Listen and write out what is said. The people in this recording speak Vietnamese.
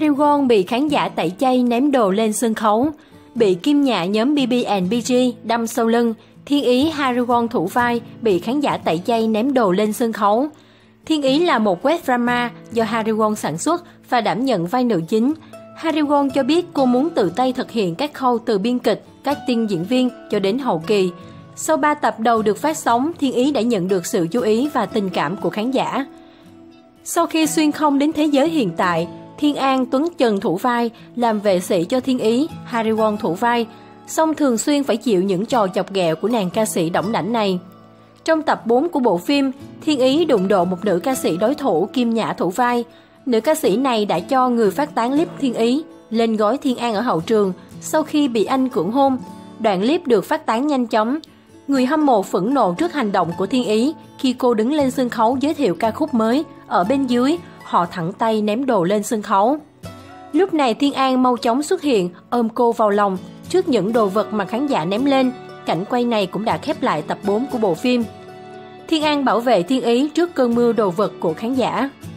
Hariwon bị khán giả tẩy chay ném đồ lên sân khấu. Bị kim nhạ nhóm BB&BG đâm sau lưng, Thiên Ý Hariwon thủ vai bị khán giả tẩy chay ném đồ lên sân khấu. Thiên Ý là một web drama do Hariwon sản xuất và đảm nhận vai nữ chính. Hariwon cho biết cô muốn tự tay thực hiện các khâu từ biên kịch, casting diễn viên cho đến hậu kỳ. Sau 3 tập đầu được phát sóng, Thiên Ý đã nhận được sự chú ý và tình cảm của khán giả. Sau khi xuyên không đến thế giới hiện tại, Thiên An, Tuấn Trần thủ vai, làm vệ sĩ cho Thiên Ý, Hariwon thủ vai, song thường xuyên phải chịu những trò chọc ghẹo của nàng ca sĩ đỏng đảnh này. Trong tập 4 của bộ phim, Thiên Ý đụng độ một nữ ca sĩ đối thủ Kim Nhã thủ vai. Nữ ca sĩ này đã cho người phát tán clip Thiên Ý lên gối Thiên An ở hậu trường sau khi bị anh cưỡng hôn. Đoạn clip được phát tán nhanh chóng. Người hâm mộ phẫn nộ trước hành động của Thiên Ý khi cô đứng lên sân khấu giới thiệu ca khúc mới. Ở bên dưới, họ thẳng tay ném đồ lên sân khấu. Lúc này Thiên An mau chóng xuất hiện, ôm cô vào lòng trước những đồ vật mà khán giả ném lên. Cảnh quay này cũng đã khép lại tập 4 của bộ phim. Thiên An bảo vệ Thiên Ý trước cơn mưa đồ vật của khán giả.